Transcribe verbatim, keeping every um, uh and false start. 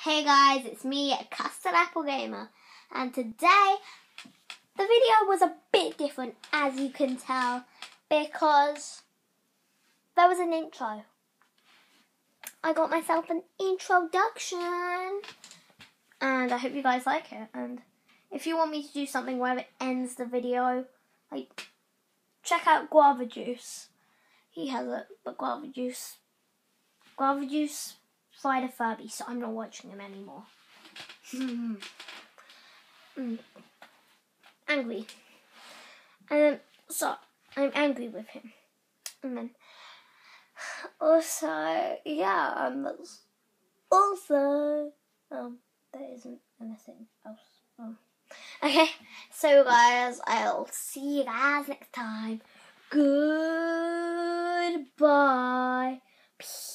Hey guys, it's me, Custard Apple Gamer, and today the video was a bit different, as you can tell, because there was an intro. I got myself an introduction, and I hope you guys like it. And if you want me to do something where it ends the video, like check out Guava Juice. He has it, but Guava Juice, Guava Juice. Fight a Furby, so I'm not watching him anymore. mm. Angry. And then, so, I'm angry with him. And then, also, yeah, um, that's also, um, there isn't anything else. Um, okay, so guys, I'll see you guys next time. Goodbye. Peace.